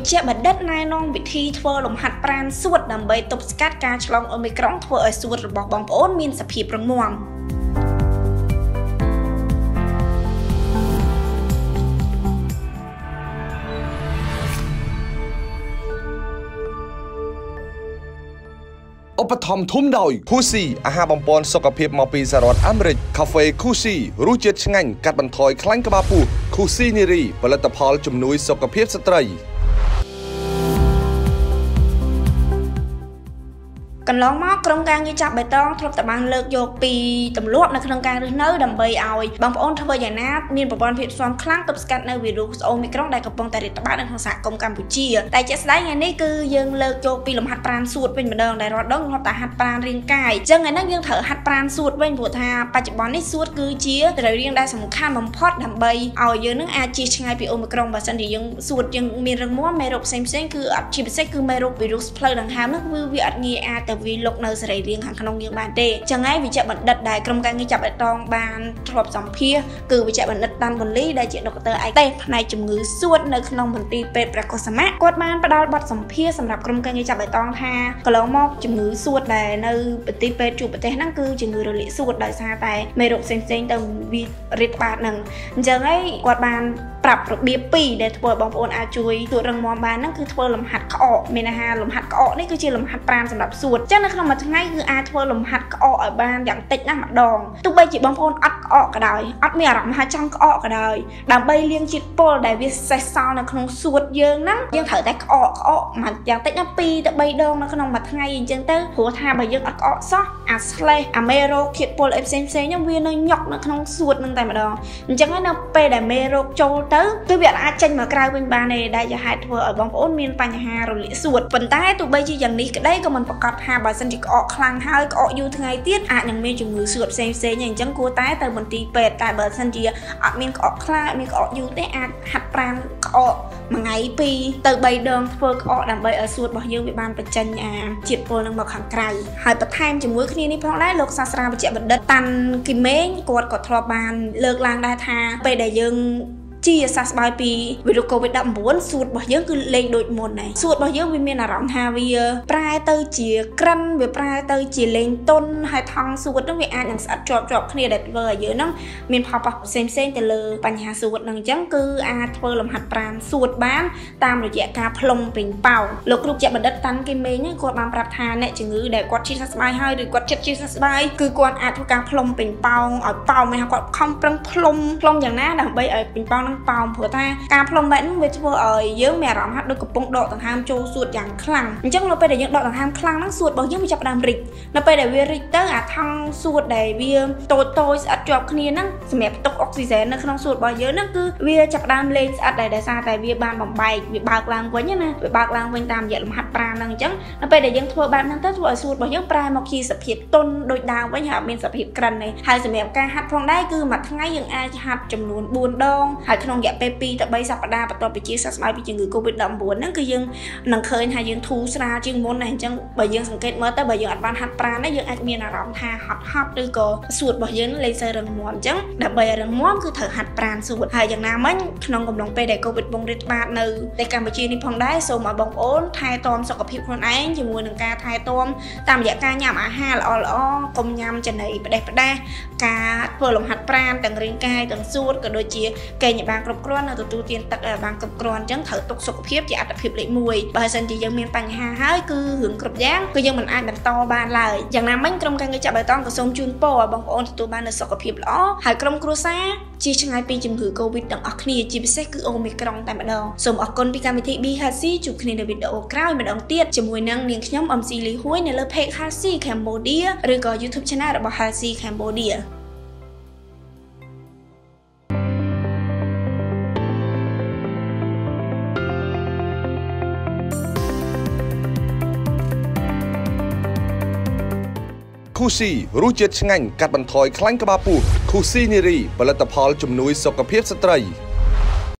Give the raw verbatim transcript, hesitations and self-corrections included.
ជាបណ្ឌិតណែនាំវិធីធ្វើលំហាត់ប្រាណសួតដើម្បីទប់ស្កាត់ការឆ្លងអូមីក្រុងធ្វើឲ្យសួតរបស់បងប្អូនមានសភាពរឹងមាំឧបត្ថម្ភធំដោយ Kusi អាហារបំប៉នសុខភាពមកពីសហរដ្ឋអាមេរិក Cafe Kusi រសជាតិឆ្ងាញ់កាត់បន្ថយខ្លាញ់ក្បាលពោះ Kusi Niri ផលិតផលជំនួយសុខភាពស្ត្រីកន្លងមកក្រុមការងារចាប់បេតុងធ្លាប់តែបានលើកយកពីទម្លាប់នៅក្នុងការរស់នៅដើម្បីឲ្យបងប្អូនធ្វើយ៉ាងណាមានប្រព័ន្ធភាពស៊ាំខ្លាំងទប់ស្កាត់នៅវីរុសអូមីក្រុងដែលកំពុងតែរាតត្បាតនៅក្នុងសហគមន៍កម្ពុជាតែជាក់ស្ដែងថ្ងៃនេះគឺយើងលើកយកពីលំហាត់ប្រាណសួតវិញម្ដងដែលរាល់ដងគាត់តែហាត់ប្រាណរាងកាយអញ្ចឹងថ្ងៃនេះយើងត្រូវហាត់ប្រាណសួតវិញព្រោះថាបច្ចុប្បន្ននេះសួតគឺជាត្រីរាងដែលសំខាន់បំផុតដើម្បីឲ្យយើងនឹងអាចជៀសឆ្ងាយពីអូមីក្រុងបើសិនជាយើងសួតយើងមានរឹងមាំមេរោគផ្សេងៗគឺអត់ជាពិសេសគឺមេរោគវីរុសផ្លូវដង្ហើមនោះគឺវាអត់ងាយអាចទៅវាលុកនៅសរីរាង្គខាងក្នុងយើងបានទេចឹងហើយវិជ្ជបណ្ឌិតដែលក្រុមការងារចាប់បេតុងបានធ្លាប់សម្ភាសគឺវិជ្ជបណ្ឌិតតាន់ប៊ុនលីដែលជាដុកទ័រឯកទេសផ្នែកជំងឺសួតនៅក្នុងមន្ទីរពេទ្យព្រះកុសមាគាត់បានផ្ដល់បទសម្ភាសសម្រាប់ក្រុមការងារចាប់បេតុងថាកន្លងមកជំងឺសួតដែលនៅប្រទេសពេទ្យជួបប្រទេសហ្នឹងគឺជំងឺរលាកសួតដោយសារតែមេរោគផ្សេងៗទៅវារាតត្បាតហ្នឹងអញ្ចឹងហើយគាត់បានប្រាប់របៀបពីរដែលធ្វើឲ្យបងប្អូនអាចជួយសួតរឹងមាំបានហ្នឹងគឺធ្វើលំហាត់ក្អកមានអាហារលំហាត់ក្អកនេះគឺជាលំហាត់ប្រាណសម្រាប់សួតអញ្ចឹងនៅក្នុងមួយថ្ងៃគឺអាចធ្វើលំហាត់ក្អកឲ្យបានយ៉ាងតិចណាស់ម្ដងទោះបីជាបងប្អូនអត់ក្អកក៏ដោយអត់មានអារម្មណ៍ថាចង់ក្អកក៏ដោយដើម្បីលាងជាតិពុលដែលវាសេសសល់នៅក្នុងសួតយើងហ្នឹងយើងត្រូវតែក្អកក្អកមកយ៉ាងតិចណាពីរទៅបីដងនៅក្នុងមួយថ្ងៃអញ្ចឹងទៅព្រោះថាបើយើងអត់ក្អកសោះអាស្លេសអាមេរោគជាតិពុលអីផ្សេងផ្សេងហ្នឹងវានៅញុកនៅក្នុងសួតហ្នឹងតែម្ដងអញ្ចឹងហើយនៅពេលដែលមេរោគចូលទៅគឺវាអាចចេញមកក្រៅវិញបានទេដែលជាហេតុធ្វើឲ្យបងប្អូនមានបញ្ហារលាកសួតប៉ុន្តែទោះបីជាយ៉ាងនេះក្តីក៏មិនប្រកាសថាបើសិនជាក្អកខ្លាំងហើយក្អកយូរថ្ងៃទៀតអាចនឹងមានជំងឺសួតផ្សេងផ្សេងអញ្ចឹងគួរតែទៅមន្ទីរពេទ្យតែបើសិនជាអត់មានក្អកខ្លាំងមានក្អកយូរទេអាចហាត់ប្រាណក្អកមួយថ្ងៃពីរទៅបីដងធ្វើក្អកដើម្បីឲ្យសួតរបស់យើងវាបានបញ្ចេញអាជាតិពុលនឹងមកខាងក្រៅហើយបន្ថែមជាមួយគ្នានេះផងដែរលោកសាស្ត្រាវិជ្ជបណ្ឌិតតាន់គីមេងគាត់ក៏ធ្លាប់បានលើកឡើងដែរថាពេលដែលយើងជាសះស្បើយពីវីរុស កូវីដ ដប់ប្រាំបួន សួតរបស់យើងគឺលេងដូចមុនដែរសួតរបស់យើងវាមានអារម្មណ៍ថាវាប្រែទៅជាក្រិនវាប្រែទៅជាលេងតុនហើយថង់សួតហ្នឹងវាអាចនឹងស្អិតជាប់ជាប់គ្នាដែលធ្វើឲ្យយើងហ្នឹងមានផលប៉ះផ្សេងផ្សេងទៅលើបញ្ហាសួតហ្នឹងអញ្ចឹងគឺអាចធ្វើលំហាត់ប្រាណសួតបានតាមរយៈការផ្លុំពេញប៉ោងលោកគ្រូជាបណ្ឌិតតាន់គីមេងគាត់បានប្រាប់ថាអ្នកជំងឺដែលគាត់ជាសះស្បើយហើយឬគាត់ចិត្តជាសះស្បើយគឺគាត់អាចធ្វើការផ្លុំពេញប៉ោងឲ្យប៉ោងមិនថាគាត់ខំប្រឹងផ្លុំផ្លុំយ៉ាងណាដើម្បីឲ្យពេញប៉ោងប៉ោមព្រោះថាការផ្លុំបែបហ្នឹងវាធ្វើឲ្យយើងមានអារម្មណ៍ថាដូចកំពុងដកដង្ហើមចូលសួតយ៉ាងខ្លាំងអញ្ចឹងនៅពេលដែលយើងដកដង្ហើមខ្លាំងហ្នឹងសួតរបស់យើងវាចាប់ផ្ដើមរីកនៅពេលដែលវារីកទៅអាថង់សួតដែលវាតូចតូចស្អិតជាប់គ្នាហ្នឹងសម្រាប់ផ្ទុកអុកស៊ីហ្សែននៅក្នុងសួតរបស់យើងហ្នឹងគឺវាចាប់ផ្ដើមលេងស្អិតដែរដោយសារតែវាបានបំបែកវាបើកឡើងវិញណាវាបើកឡើងវិញតាមរយៈលំហាត់ប្រាណហ្នឹងអញ្ចឹងនៅពេលដែលយើងធ្វើបែបហ្នឹងទៅធ្វើឲ្យសួតរបស់យើងប្រែមកជាសភាពទន់ដូចដើមវិញហើយអត់មានសភាពក្រិនទេហើយសម្រាប់ការហាត់ផងដែរគឺមួយថ្ងៃយើងអាចហាត់ចំនួនបួនដងហើយក្នុងរយៈពេលពីរទៅបីសប្តាហ៍បន្ទាប់ពីជាសះស្បើយពីជំងឺ កូវីដ ដប់ប្រាំបួន ហ្នឹងគឺយើងនឹងឃើញថាយើងធូរស្រាលជាងមុនដែរអញ្ចឹងបើយើងសង្កេតមើលទៅបើយើងអត់បានហាត់ប្រាណទេយើងអាចមានអារម្មណ៍ថាហត់ហត់ឬក៏សួតរបស់យើងលេងសើរឹងមាំអញ្ចឹងដើម្បីឲ្យរឹងមាំគឺត្រូវហាត់ប្រាណសួតហើយយ៉ាងណាមិញក្នុងកំឡុងពេលដែលកូវីដបងរាតត្បាតនៅប្រទេសកម្ពុជានេះផងដែរសូមឲ្យបងប្អូនថែទាំសុខភាពខ្លួនឯងជាមួយនឹងការថែទាំតាមរយៈការញ៉ាំអាហារល្អល្អកុំញ៉ាំចំណីផ្ដេសផ្ដាសការធ្វើលំហាត់ប្រាណទាំងរាងកាយទាំងសួតក៏ដូចជាកេងឲ្យបានគ្រប់គ្រាន់និងទទួលទានទឹកឲ្យបានគ្រប់គ្រាន់អញ្ចឹងត្រូវទុកសុខភាពជាអត្តភាពលេខមួយបើមិនជាយើងមានបញ្ហាហើយគឺរឿងគ្រប់យ៉ាងគឺយើងមិនអាចបន្តបានឡើយយ៉ាងណាមិញក្រុមការងារចាប់បេតុងក៏សូមជូនពរឲ្យបងប្អូនទទួលបាននូវសុខភាពល្អហើយក្រុមគ្រួសារជៀសឆ្ងាយពីជំងឺ កូវីដ ទាំងអស់គ្នាជាពិសេសគឺអូមីក្រុងតែម្ដងសូមអរគុណពីកម្មវិធី Be Healthy ជួបគ្នានៅវីដេអូក្រោយម្ដងទៀតជាមួយនឹងនាងខ្ញុំ អឹម ស៊ី លីហួយនៅលើ Page Healthy Cambodia ឬក៏ YouTube Channel របស់ Healthy Cambodia Kusi រសជាតិឆ្ងាញ់កាត់បន្ថយខ្លាញ់ក្បាលពោះ Kusi Niri ផលិតផលជំនួយសុខភាពស្ត្រី